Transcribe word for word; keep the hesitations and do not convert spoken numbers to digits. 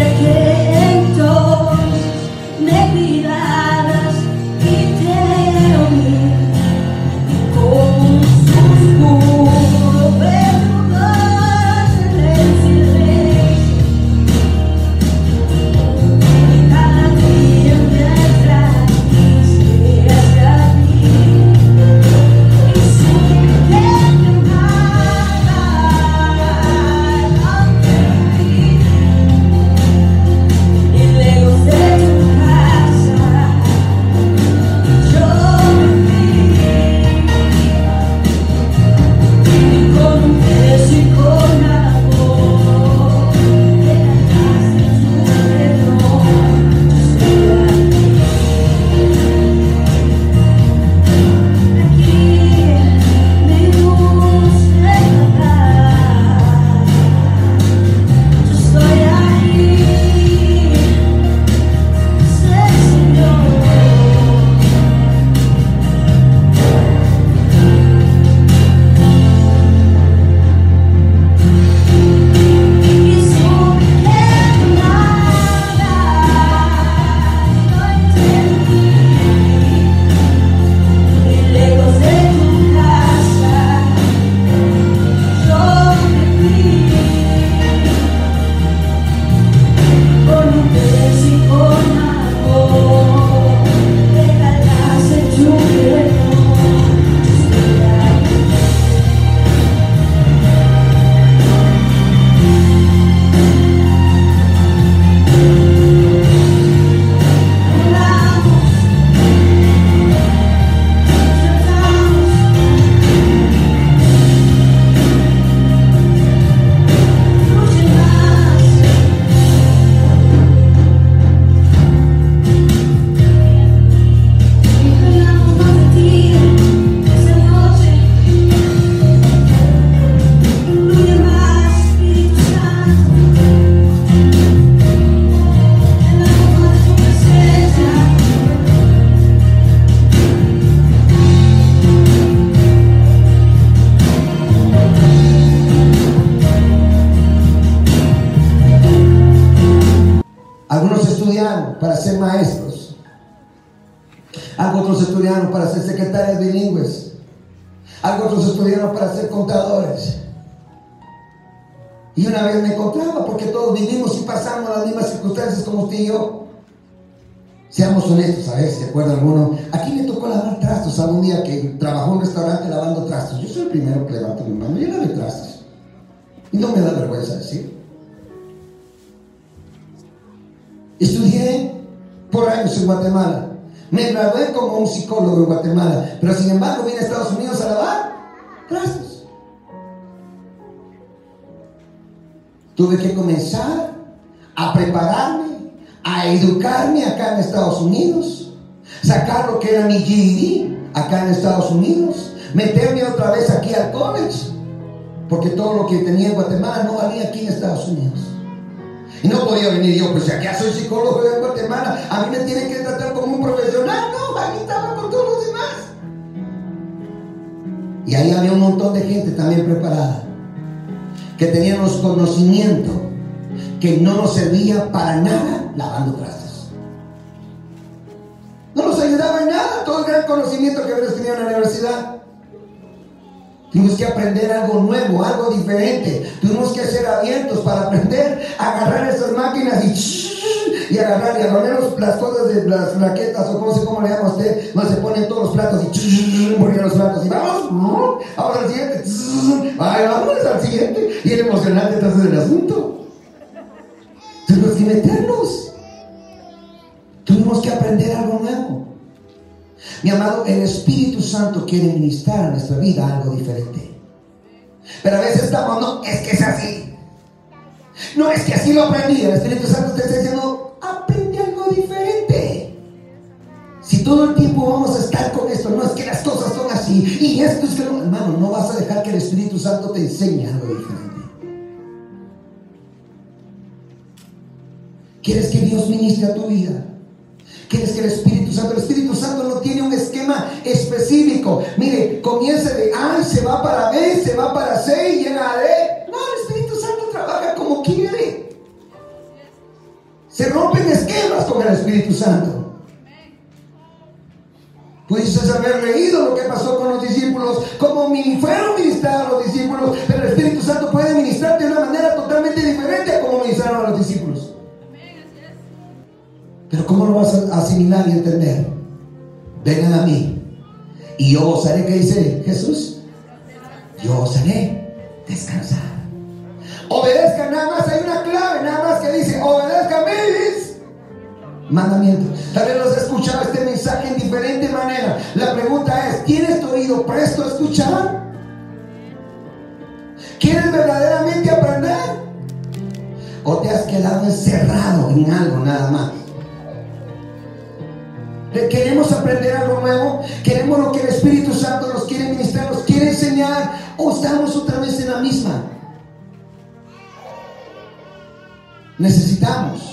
para ser maestros, algo otros estudiaron para ser secretarias bilingües, algo otros estudiaron para ser contadores. Y una vez me encontraba, porque todos vivimos y pasamos las mismas circunstancias como usted y yo. Seamos honestos, a ver si se acuerda alguno. Aquí me tocó lavar trastos algún día que trabajó en un restaurante lavando trastos. Yo soy el primero que levanto mi mano. Yo lavé trastos. Y no me da vergüenza decir. Estudié por años en Guatemala. Me gradué como un psicólogo en Guatemala. Pero sin embargo vine a Estados Unidos a lavar trastos. Tuve que comenzar a prepararme, a educarme acá en Estados Unidos, sacar lo que era mi G E D acá en Estados Unidos, meterme otra vez aquí al college, porque todo lo que tenía en Guatemala no valía aquí en Estados Unidos. Y no podía venir yo, pues ya soy psicólogo de Guatemala, a mí me tienen que tratar como un profesional. No, ahí estaba con todos los demás. Y ahí había un montón de gente también preparada, que tenían los conocimientos que no nos servía para nada lavando trastos. No nos ayudaba en nada todo el gran conocimiento que habíamos tenido en la universidad. Tuvimos que aprender algo nuevo, algo diferente. Tuvimos que ser abiertos para aprender a agarrar esas máquinas y, y agarrar y agarrar los, las cosas de las raquetas, o cómo, cómo le llama a usted, donde se ponen todos los platos y ponen los platos y vamos, vamos al siguiente, ay, vamos al siguiente. Y era emocionante entonces el asunto. Tuvimos que meternos. Tuvimos que aprender algo nuevo. Mi amado, el Espíritu Santo quiere ministrar a nuestra vida algo diferente. Pero a veces estamos, no, es que es así. No, es que así lo aprendí. El Espíritu Santo te está diciendo, aprende algo diferente. Si todo el tiempo vamos a estar con esto, no, es que las cosas son así, y esto es que no, hermano, no vas a dejar que el Espíritu Santo te enseñe algo diferente. ¿Quieres que Dios ministre a tu vida? ¿Quieres que el Espíritu Santo? El Espíritu Santo no tiene un esquema específico. Mire, comienza de A, se va para B, se va para C y llega a D. No, el Espíritu Santo trabaja como quiere. Se rompen esquemas con el Espíritu Santo. Pudiste haber leído lo que pasó con los discípulos, cómo fueron ministrados los discípulos, pero el Espíritu Santo puede ministrarte de una manera totalmente diferente a cómo ministraron a los discípulos. Pero ¿cómo lo vas a asimilar y entender? Vengan a mí y yo os haré, ¿qué dice Jesús? Yo os haré descansar. Obedezcan, nada más hay una clave, nada más que dice obedezcan mis mandamientos. Tal vez los he escuchado este mensaje en diferente manera. La pregunta es, ¿tienes tu oído presto a escuchar? ¿Quieres verdaderamente aprender? ¿O te has quedado encerrado en algo nada más? ¿Queremos aprender algo nuevo? ¿Queremos lo que el Espíritu Santo nos quiere ministrar, nos quiere enseñar? ¿O estamos otra vez en la misma? Necesitamos